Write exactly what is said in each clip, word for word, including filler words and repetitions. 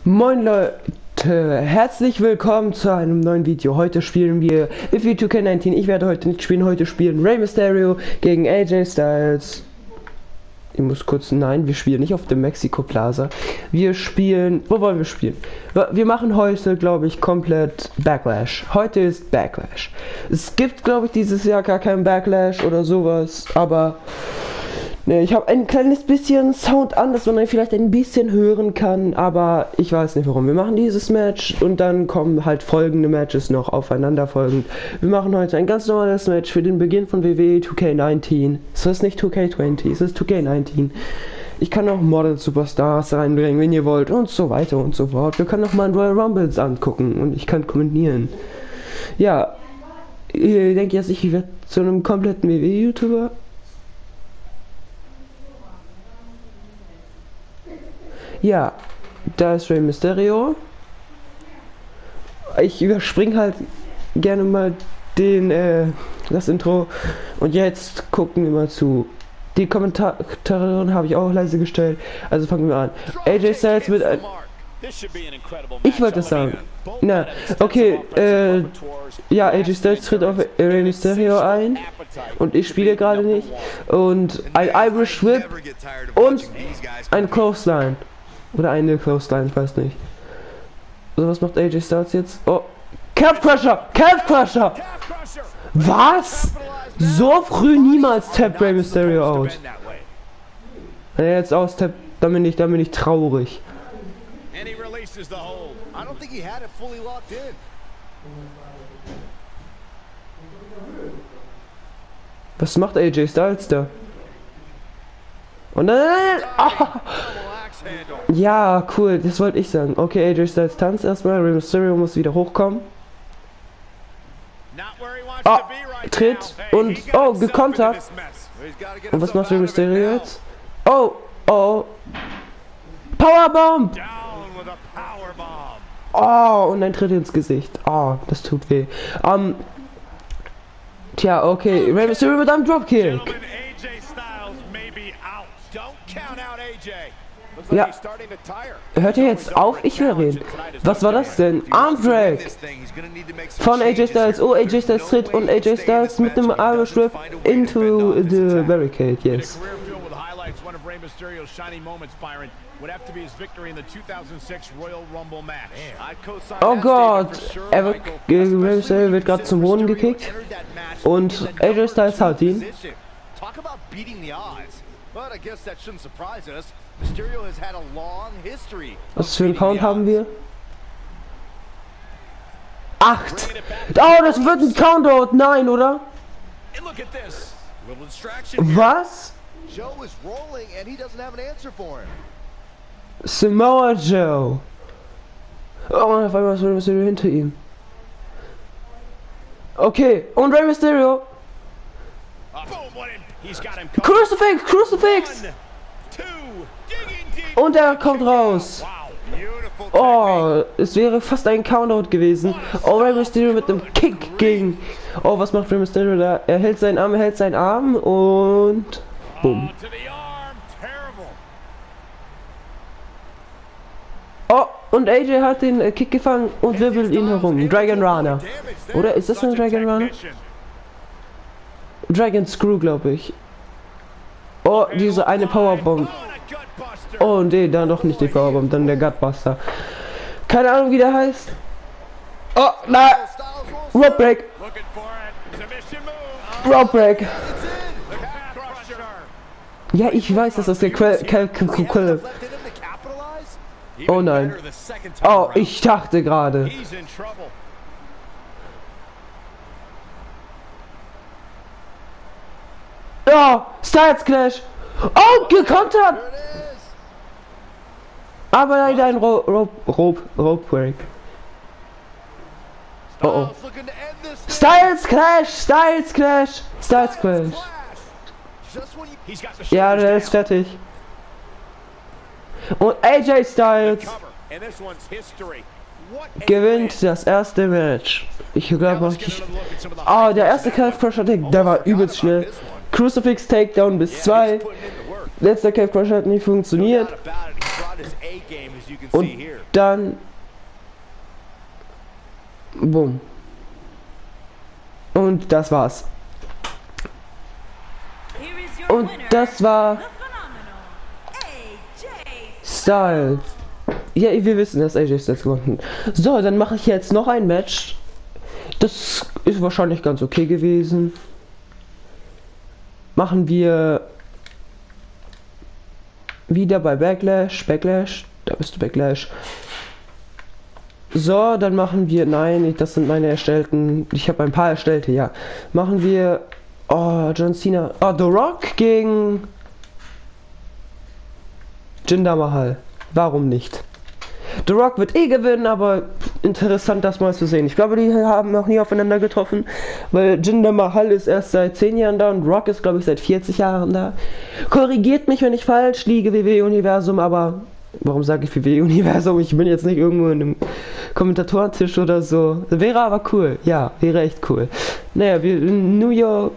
Moin Leute, herzlich willkommen zu einem neuen Video. Heute spielen wir If You two K neunzehn. Ich werde heute nicht spielen, heute spielen Rey Mysterio gegen A J Styles. Ich muss kurz, nein, wir spielen nicht auf dem Mexico Plaza. Wir spielen, wo wollen wir spielen? Wir machen heute, glaube ich, komplett Backlash. Heute ist Backlash. Es gibt, glaube ich, dieses Jahr gar keinen Backlash oder sowas, aber ne, ich habe ein kleines bisschen Sound an, dass man vielleicht ein bisschen hören kann, aber ich weiß nicht warum. Wir machen dieses Match und dann kommen halt folgende Matches noch aufeinanderfolgend. Wir machen heute ein ganz normales Match für den Beginn von W W E two K neunzehn. Es ist nicht two K twenty, es ist two K neunzehn. Ich kann auch Model Superstars reinbringen, wenn ihr wollt und so weiter und so fort. Wir können noch mal ein Royal Rumbles angucken und ich kann kommentieren. Ja, ihr denkt jetzt, ich werde zu einem kompletten W W E-YouTuber. Ja, da ist Rey Mysterio. Ich überspringe halt gerne mal den, äh, das Intro. Und jetzt gucken wir mal zu. Die Kommentare habe ich auch leise gestellt. Also fangen wir an. A J Styles mit ein... Ich wollte das sagen. Na, okay, äh, ja, A J Styles tritt auf Rey Mysterio ein. Und ich spiele gerade nicht. Und ein Irish Whip und ein Clothesline. Oder eine Clothesline, ich weiß nicht. So, was macht A J Styles jetzt? Oh, Calf Crusher! Calf Crusher! Was? So früh niemals tappt Rey Mysterio aus. Wenn er jetzt austappt, dann bin ich, dann bin ich traurig. Was macht A J Styles da? Und dann... Oh. Ja, cool, das wollte ich sagen. Okay, A J Styles tanzt erstmal, Rey Mysterio muss wieder hochkommen. Oh, tritt und... Oh, gekontert. Und was macht Rey Mysterio jetzt? Oh, oh. Powerbomb! Oh, und ein Tritt ins Gesicht. Oh, das tut weh. Um, tja, okay, Rey Mysterio mit einem Dropkick. Ja, hört ihr jetzt auf? Ich will reden. Was war das denn? Armdrag von A J Styles. Oh, A J Styles tritt und A J Styles mit dem Irish Whip into the barricade. Yes. Oh Gott, er wird, Rey Mysterio wird gerade zum Boden gekickt und A J Styles haut ihn. Was für einen Count haben wir? Acht! Oh, das wird ein Countout! Nein, oder? Was? Samoa Joe! Oh, auf einmal ist Rey Mysterio hinter ihm. Okay, und Rey Mysterio! Crucifix! Crucifix! Und er kommt raus. Oh, es wäre fast ein Countout gewesen. Oh, Rey Mysterio mit einem Kick gegen... Oh, was macht Rey Mysterio da? Er hält seinen Arm, er hält seinen Arm und... Bumm. Oh, und A J hat den äh, Kick gefangen und wirbelt ihn herum. Dragon Runner. Oder ist das ein Dragon Runner? Dragon Screw, glaube ich. Oh, diese eine Powerbomb. Oh, nee, dann doch nicht die Powerbomb, dann der Gutbuster. Keine Ahnung, wie der heißt. Oh, nein. Rope Break. Rope Break. Ja, ich weiß, dass das der Quell... Oh nein. Oh, ich dachte gerade. Ja, Styles Clash. Oh, gekontert. Aber leider ein Ro Rope, Rope, Rope Break. Oh oh. Styles Clash, Styles Clash, Styles Clash. Ja, der ist fertig. Und A J Styles gewinnt das erste Match. Ich glaube, ich... Oh, der erste Calf Crusher Take, der war übelst schnell. Crucifix Takedown bis zwei. Letzter Calf Crusher hat nicht funktioniert. Und dann... Bumm. Und das war's. Und das war... Styles. Ja, wir wissen, dass A J Styles gewonnen hat. So, dann mache ich jetzt noch ein Match. Das ist wahrscheinlich ganz okay gewesen. Machen wir wieder bei Backlash. Backlash. Da bist du, Backlash. So, dann machen wir... Nein, das sind meine erstellten... Ich habe ein paar erstellte, ja. Machen wir... Oh, John Cena... Oh, The Rock gegen... Jinder Mahal. Warum nicht? The Rock wird eh gewinnen, aber interessant, das mal zu sehen. Ich glaube, die haben noch nie aufeinander getroffen, weil Jinder Mahal ist erst seit zehn Jahren da und Rock ist, glaube ich, seit vierzig Jahren da. Korrigiert mich, wenn ich falsch liege, W W E-Universum, aber warum sage ich W W E-Universum? Ich bin jetzt nicht irgendwo in einem Kommentatorentisch oder so. Wäre aber cool, ja, wäre echt cool. Naja, wir in New York.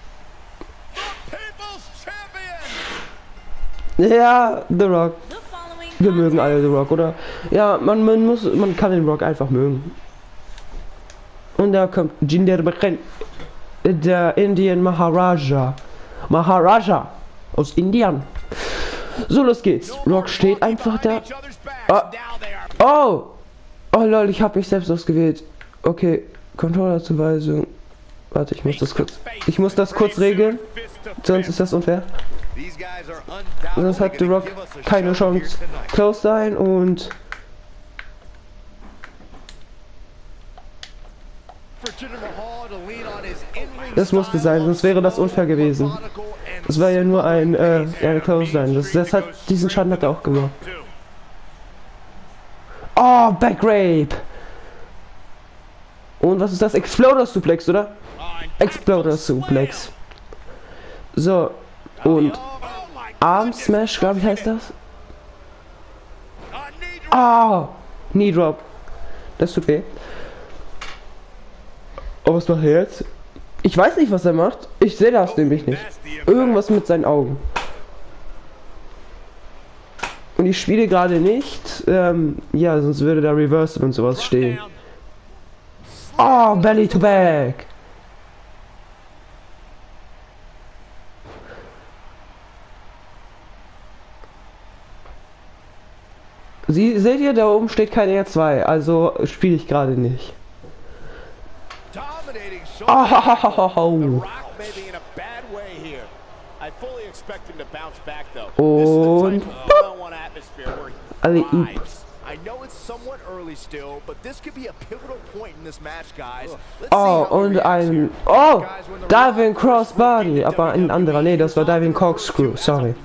Ja, The Rock. Wir mögen alle The Rock, oder? Ja, man, man muss, man kann den Rock einfach mögen. Und da kommt Jinder Mahal, der Indian Maharaja. Maharaja aus Indien. So, los geht's. Rock steht einfach da. Ah. Oh! Oh lol, ich habe mich selbst ausgewählt. Okay, Controllerzuweisung. Warte, ich muss das kurz. Ich muss das kurz regeln. Sonst ist das unfair. Sonst hat The Rock keine Chance. Close sein und... Das musste sein, sonst wäre das unfair gewesen. Das war ja nur ein, äh, eine Close sein. Das, das hat, diesen Schaden hat er auch gemacht. Oh, Backrape! Und was ist das? Exploder Suplex, oder? Exploder Suplex. So, und Arm Smash, glaube ich, heißt das. Ah, oh, Knee Drop. Das tut weh. Oh, was macht er jetzt? Ich weiß nicht, was er macht. Ich sehe das nämlich nicht. Irgendwas mit seinen Augen. Und ich spiele gerade nicht. Ähm, ja, sonst würde da Reversal und sowas stehen. Oh, Belly to Back. Sie seht ihr, da oben steht kein R zwei, also spiele ich gerade nicht. Oh. Und alle Oh, und ein Oh, Diving Crossbody, aber ein anderer, nee, das war Diving Corkscrew, sorry.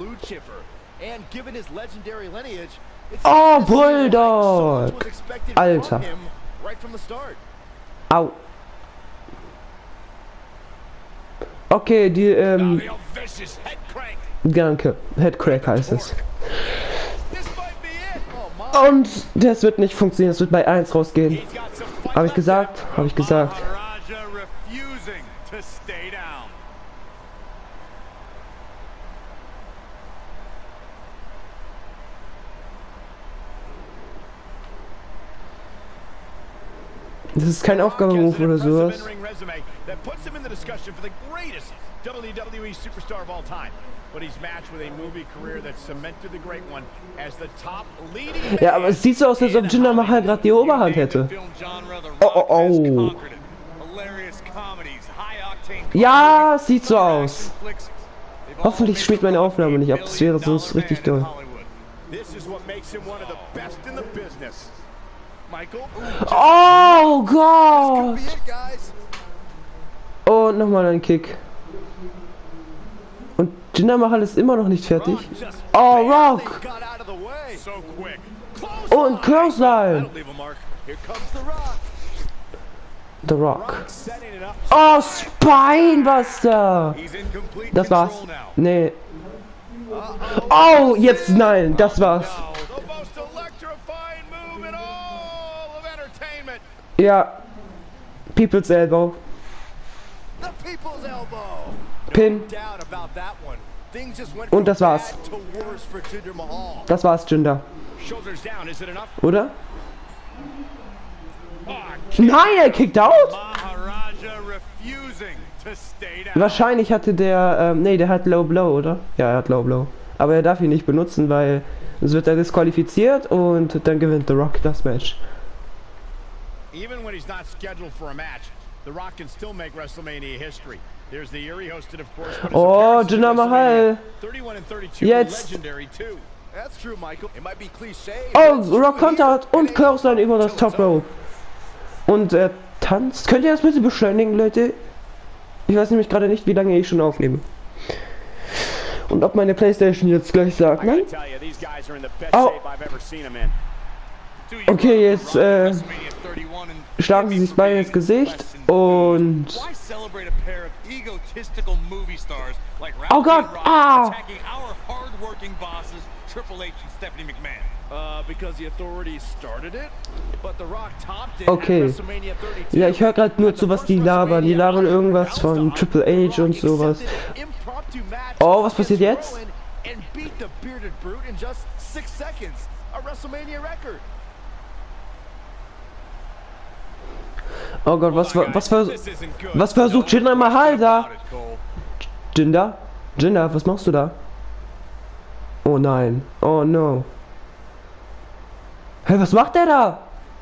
Oh, Bulldog! Alter. Au. Okay, die, ähm... Danke. Headcrack heißt es. Und das wird nicht funktionieren, das wird bei eins rausgehen. Habe ich gesagt? Habe ich gesagt. Das ist kein Aufgabenruf oder sowas. Ja, aber es sieht so aus, als ob Jinder Mahal gerade die Oberhand hätte. Oh, oh, oh. Ja, es sieht so aus. Hoffentlich spielt meine Aufnahme nicht ab, das wäre sonst richtig toll. Oh Gott! Und nochmal ein Kick. Und Jinder Mahal ist immer noch nicht fertig. Oh, Rock! Und Clothesline! The Rock. Oh, Spinebuster! Das war's. Nee. Oh, jetzt nein, das war's. Ja. People's Elbow. Pin. Und das war's. Das war's, Jinder. Oder? Nein, er kickt out! Wahrscheinlich hatte der, ähm, nee, der hat Low Blow, oder? Ja, er hat Low Blow. Aber er darf ihn nicht benutzen, weil es wird er disqualifiziert und dann gewinnt The Rock das Match. Even when he's not scheduled for a match, The Rock can still make WrestleMania history. There's the Erie hosted, of course. Oh, Jinder Mahal. Jetzt. Oh, Rock kontert und Clothesline über das Top Rope. Und er tanzt. Könnt ihr das bitte beschleunigen, Leute? Ich weiß nämlich gerade nicht, wie lange ich schon aufnehme. Und ob meine PlayStation jetzt gleich sagt, nein? Oh. Okay, jetzt äh, schlagen sie sich beide ins Gesicht und... Oh Gott! Ah! Okay. Ja, ich höre gerade nur zu, was die labern. Die labern irgendwas von Triple H und sowas. Oh, was passiert jetzt? Oh Gott, was was was, was versucht Jinder Mahal da? Jinder? Jinder, was machst du da? Oh nein. Oh no. Hey, was macht der da?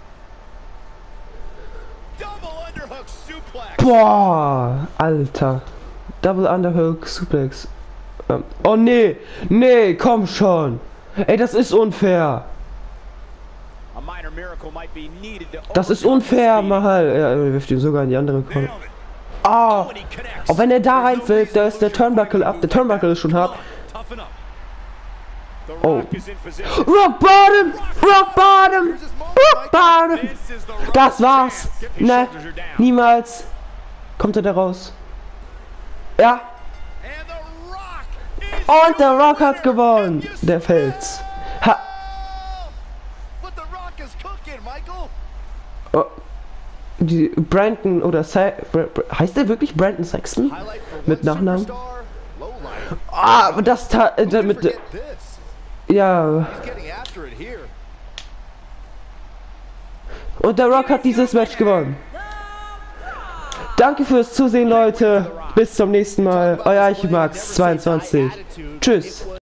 Boah, Alter. Double Underhook Suplex. Ähm, oh nee, nee, komm schon. Ey, das ist unfair. Das ist unfair, Mahal. Ja, er wirft ihn sogar in die andere Korb. Ah, auch wenn er da reinfällt, da ist der Turnbuckle ab. Der Turnbuckle ist schon hart. Oh. Rock Bottom! Rock Bottom! Rock Bottom! Das war's! Ne, niemals kommt er da raus. Ja. Und der Rock hat gewonnen. Der Fels. Ha. Oh. Die Brandon oder Sa heißt der wirklich Brandon Saxton mit Nachnamen? Ah, aber das äh, mit äh, ja. Und der Rock hat dieses Match gewonnen. Danke fürs Zusehen, Leute. Bis zum nächsten Mal. Euer Archimax zweiundzwanzig. Tschüss.